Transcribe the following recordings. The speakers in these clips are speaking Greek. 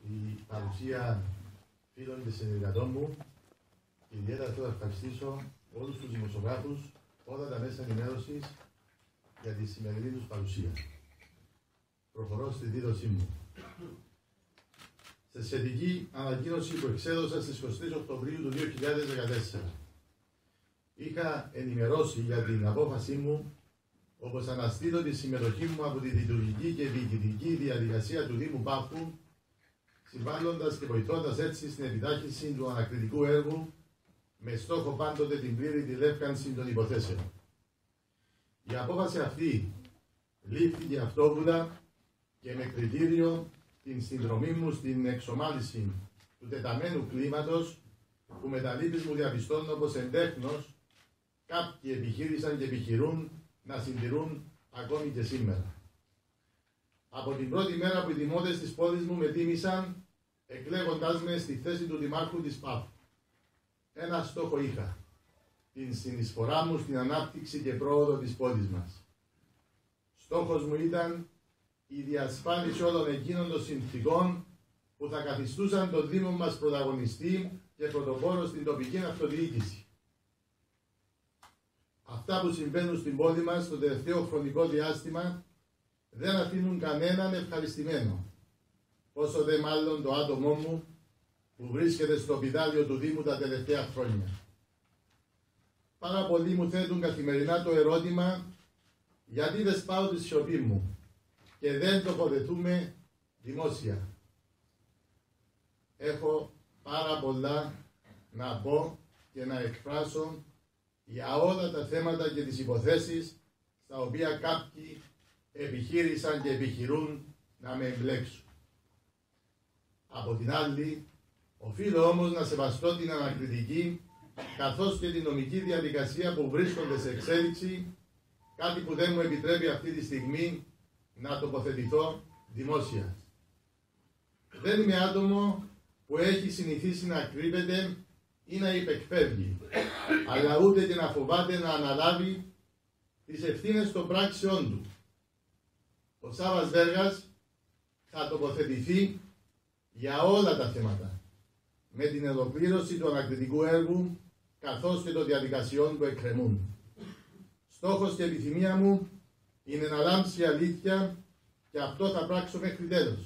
η παρουσία φίλων και συνεργατών μου και ιδιαίτερα θέλω να ευχαριστήσω όλους τους δημοσιογράφους, όλα τα μέσα ενημέρωσης για τη σημερινή τους παρουσία. Προχωρώ στη δήλωσή μου. Σε σχετική ανακοίνωση που εξέδωσα στις 23 Οκτωβρίου του 2014, είχα ενημερώσει για την απόφασή μου όπως αναστείλω τη συμμετοχή μου από τη λειτουργική και διοικητική διαδικασία του Δήμου Πάφου, συμβάλλοντας και βοηθώντας έτσι στην επιτάχυνση του ανακριτικού έργου με στόχο πάντοτε την πλήρη τηλεύκανση των υποθέσεων. Η απόφαση αυτή λήφθηκε αυτόβουλα και με κριτήριο την συνδρομή μου στην εξομάλυση του τεταμένου κλίματος που με τα λύπης μου διαπιστώνω πως εντέχνος κάποιοι επιχείρησαν και επιχειρούν να συντηρούν ακόμη και σήμερα. Από την πρώτη μέρα που οι δημότες της πόλης μου με τίμησαν εκλέγοντάς με στη θέση του Δημάρχου της Πάφου. Ένα στόχο είχα, την συνεισφορά μου στην ανάπτυξη και πρόοδο της πόλης μας. Στόχος μου ήταν η διασφάλιση όλων εκείνων των συνθηκών που θα καθιστούσαν τον Δήμο μας πρωταγωνιστή και πρωτοπόρο στην τοπική αυτοδιοίκηση. Αυτά που συμβαίνουν στην πόλη μας στο τελευταίο χρονικό διάστημα δεν αφήνουν κανέναν ευχαριστημένο, όσο δε μάλλον το άτομό μου που βρίσκεται στο πηδάλιο του Δήμου τα τελευταία χρόνια. Πάρα πολλοί μου θέτουν καθημερινά το ερώτημα γιατί δεν σπάω τη σιωπή μου και δεν τοποθετούμε δημόσια. Έχω πάρα πολλά να πω και να εκφράσω για όλα τα θέματα και τις υποθέσεις στα οποία κάποιοι επιχείρησαν και επιχειρούν να με εμπλέξουν. Από την άλλη, οφείλω όμως να σεβαστώ την ανακριτική καθώς και την νομική διαδικασία που βρίσκονται σε εξέλιξη, κάτι που δεν μου επιτρέπει αυτή τη στιγμή να τοποθετηθώ δημόσια. Δεν είμαι άτομο που έχει συνηθίσει να κρύβεται ή να υπεκφεύγει, αλλά ούτε και να φοβάται να αναλάβει τις ευθύνες των πράξεών του. Ο Σάββας Βέργας θα τοποθετηθεί για όλα τα θέματα, με την ολοκλήρωση του ανακριτικού έργου καθώς και των διαδικασιών που εκκρεμούν. Στόχος και επιθυμία μου είναι να λάμψει η αλήθεια και αυτό θα πράξω μέχρι τέλος.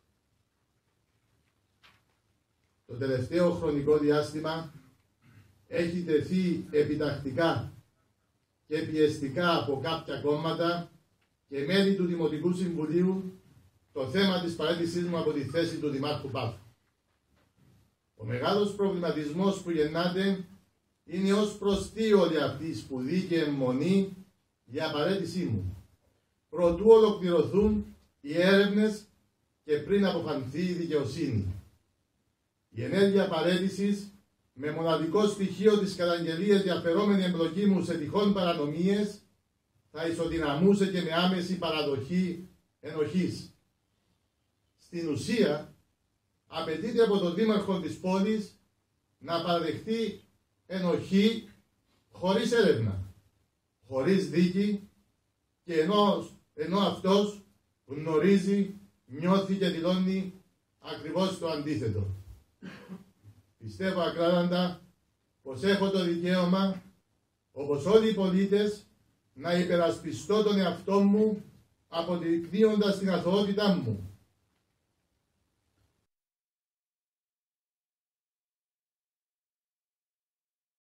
Το τελευταίο χρονικό διάστημα έχει τεθεί επιτακτικά και πιεστικά από κάποια κόμματα και μέλη του Δημοτικού Συμβουλίου το θέμα της παραίτησής μου από τη θέση του Δημάρχου Πάφου. Ο μεγάλος προβληματισμός που γεννάται είναι ως προς τι όλη αυτή η σπουδή και αιμονή για παραίτησή μου, προτού ολοκληρωθούν οι έρευνες και πριν αποφανθεί η δικαιοσύνη. Η ενέργεια παραίτησης με μοναδικό στοιχείο της καταγγελίας διαφερόμενη εμπλοκή μου σε τυχόν παρανομίες θα ισοδυναμούσε και με άμεση παραδοχή ενοχής. Στην ουσία, απαιτείται από τον Δήμαρχο της πόλης να παραδεχτεί ενοχή χωρίς έρευνα, χωρίς δίκη και ενώ αυτός γνωρίζει, νιώθει και δηλώνει ακριβώς το αντίθετο. Πιστεύω ακράδαντα πως έχω το δικαίωμα, όπως όλοι οι πολίτες, να υπερασπιστώ τον εαυτό μου αποδεικνύοντας την αθωότητά μου